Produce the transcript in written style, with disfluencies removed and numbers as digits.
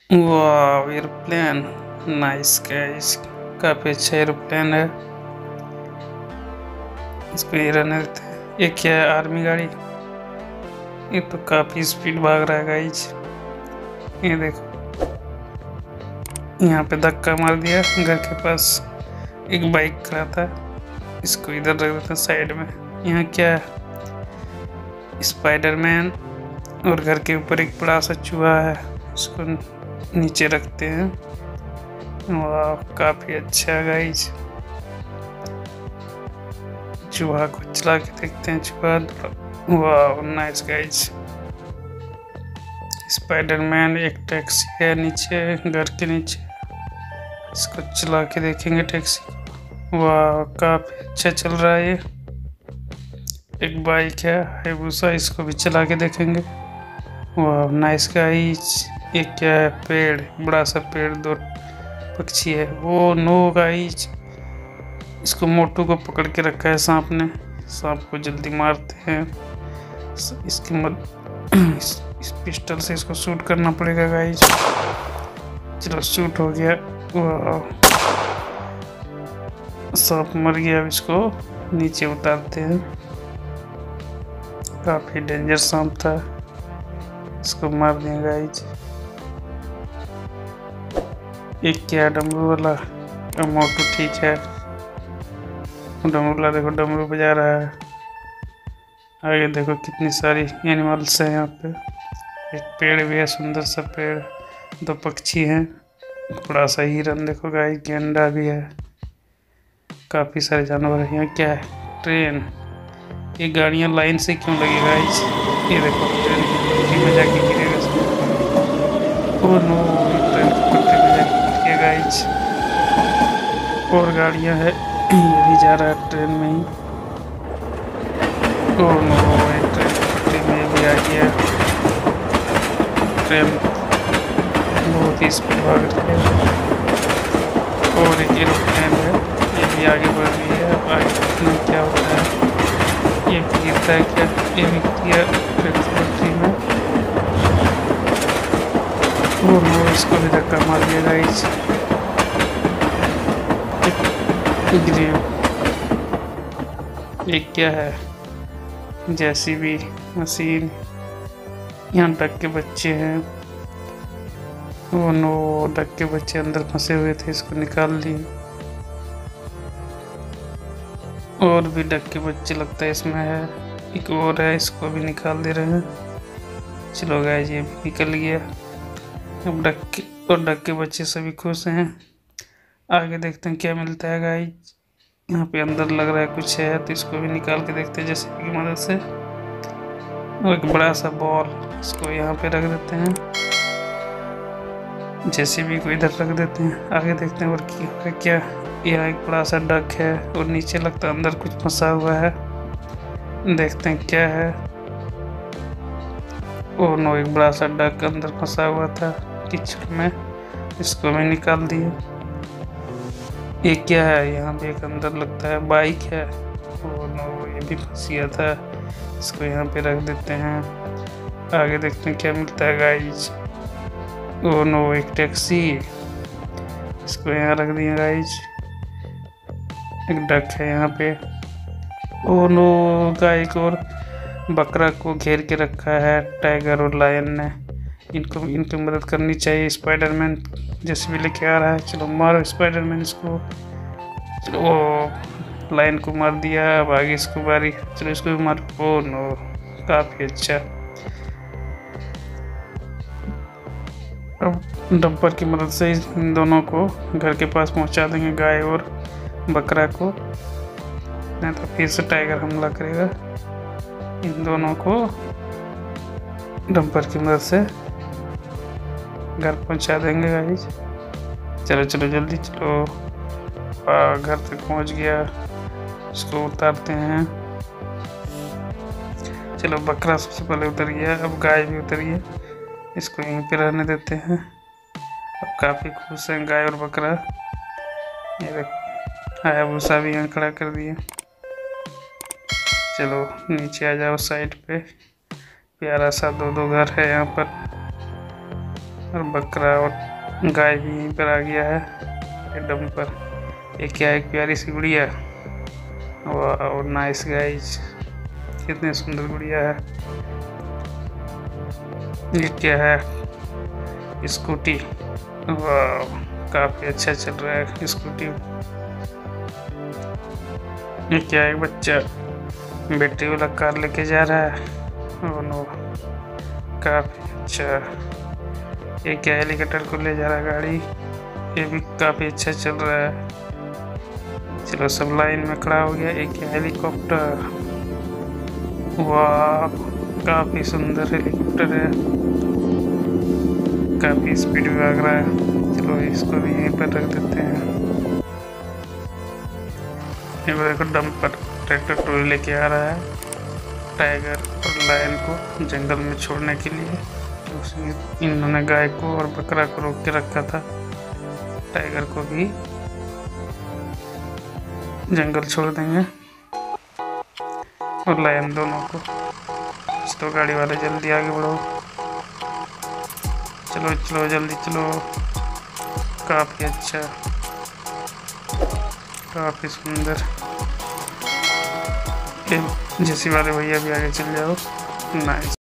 वाह aeroplane nice guys. काफी अच्छा एरोप्लेन है। इसको ये रहने देते हैं। ये क्या है? आर्मी गाड़ी। ये तो काफी स्पीड भाग रहा है गाइस। ये देखो, यहाँ पे धक्का मार दिया। घर के पास एक बाइक खड़ा था, इसको इधर रख देते हैं साइड में। यहाँ क्या है? स्पाइडरमैन। और घर के ऊपर एक बड़ा सा चूहा है, इसको नीचे रखते हैं। वाह काफी अच्छा गाइस। चूहा को चला के देखते हैं। चूहा, वाह नाइस गाइस। स्पाइडरमैन। एक टैक्सी है नीचे, घर के नीचे, इसको चला के देखेंगे टैक्सी। वाह काफी अच्छा चल रहा है ये। एक बाइक है हायाबुसा, इसको भी चला के देखेंगे। वाह नाइस गाइस। ये क्या है? पेड़, बड़ा सा पेड़, दो पक्षी है। वो नो गाइस, इसको मोटू को पकड़ के रखा है सांप ने। सांप को जल्दी मारते हैं। इसकी इस पिस्टल से इसको शूट करना पड़ेगा गाइस। चलो शूट हो गया। वाह सांप मर गया। अब इसको नीचे उतारते हैं। काफी डेंजर सांप था, इसको मार दिया गाइस। एक क्या डमरू वाला? मोटू ठीक है। डमरू वाला देखो डमरू बजा रहा है। आगे देखो कितनी सारी एनिमल्स हैं यहाँ पे। एक पेड़ भी है, सुंदर सा पेड़। दो पक्षी हैं, बड़ा सा हिरन देखो गाइस। गेंडा भी है। काफी सारे जानवर हैं। यहाँ क्या है? ट्रेन। ये गाड़ियाँ लाइन से क्यों लगी गाइस? ये देखो ट्रेन की पटरी में जाके गिरेगा। ओह नो, ट्रेन की पटरी में जाके गिर गया गाइस। और गाड़ियाँ है, ये भी जा रहा है ट्रेन में ही। ओह नो, ट्रेन की पटरी में भी आ गया। ट्रेन बहुत ही स्पीड भाग रही है। और एक एरोप्लेन है, ये भी आगे बढ़ रही है। अब आगे देखना क्या होता है। ये भी गिरता है क्या? ये भी गिरा ट्रेन की पटरी में। ओह नो, इसको भी धक्का मार दिया गाइस। एक क्या है? JCB machine. यहाँ डक के बच्चे हैं। ओह नो, डक के बच्चे अंदर फंसे हुए थे, इसको निकाल लिए। और भी डक के बच्चे लगता है इसमें है। एक और है, इसको भी निकाल दे रहे हैं। चलो गाइस, ये भी निकल गया। अब डक के बच्चे सभी खुश हैं। आगे देखते हैं क्या मिलता है गाइस। यहाँ पे अंदर लग रहा है कुछ है, तो इसको भी निकाल के देखते हैं जेसीबी की मदद से। और एक बड़ा सा बॉल, इसको यहाँ पे रख देते हैं। जेसीबी को इधर रख देते हैं। आगे देखते हैं और क्या। यहाँ एक बड़ा सा डक है और नीचे लगता है अंदर कुछ फंसा हुआ है। देखते हैं क्या है। ओह नो, एक बड़ा सा डक अंदर फंसा हुआ था कीचड़ में, इसको भी निकाल दिए। ये क्या है? यहाँ पे एक अंदर लगता है बाइक है। ओह नो, ये भी फंस गया था, इसको यहाँ पे रख देते हैं। आगे देखते हैं क्या मिलता है गाइज। ओह नो, एक टैक्सी, इसको यहाँ रख दिया गाइज। एक डक है यहाँ पे। ओह नो गाय को और बकरा को घेर के रखा है टाइगर और लायन ने। इनकी मदद करनी चाहिए। स्पाइडरमैन जैसे भी लेके आ रहा है। चलो मारो स्पाइडरमैन इसको। चलो वो लायन को मार दिया। अब आगे इसको बारी, चलो इसको भी मारो। ओह नो, काफी अच्छा। अब डंपर की मदद से इन दोनों को घर के पास पहुंचा देंगे, गाय और बकरा को, नहीं तो फिर से टाइगर हमला करेगा। इन दोनों को डंपर की मदद से घर पहुंचा देंगे गाइस। चलो चलो जल्दी चलो। घर तक पहुंच गया, इसको उतारते हैं। चलो बकरा सबसे पहले उतर गया, अब गाय भी उतर गया, इसको यहीं पे रहने देते हैं। अब काफ़ी खुश हैं गाय और बकरा। ये देखो हायाबुसा भी यहाँ खड़ा कर दिया। चलो नीचे आ जाओ साइड पे। प्यारा सा दो घर है यहाँ पर। और बकरा और गाय भी यहीं पर आ गया है एकदम पर। ये क्या एक प्यारी सी गुड़िया, वाह नाइस गाइज, कितनी सुंदर गुड़िया है। ये क्या है, स्कूटी, वाह काफी अच्छा चल रहा है स्कूटी। ये क्या है, एक बच्चा बैटरी वाला कार लेके जा रहा है, ओह नो काफी अच्छा। ये क्या हेलीकॉप्टर को ले जा रहा है गाड़ी, ये भी काफी अच्छा चल रहा है। चलो सब लाइन में खड़ा हो गया। एक हेलीकॉप्टर, वाह काफी सुंदर हेलीकॉप्टर है, काफी स्पीड में भाग रहा है। चलो इसको भी यहीं पर रख देते हैं। ये देखो डंपर ट्रैक्टर ट्रॉली लेके आ रहा है टाइगर और लायन को जंगल में छोड़ने के लिए। इन्होंने गाय को और बकरा को रोक के रखा था, टाइगर को भी जंगल छोड़ देंगे और लायन दोनों को। तो गाड़ी वाले जल्दी आगे बढ़ो, चलो चलो जल्दी चलो। काफी अच्छा, काफी सुंदर। जेसी वाले भैया भी आगे चल जाओ, नाइस।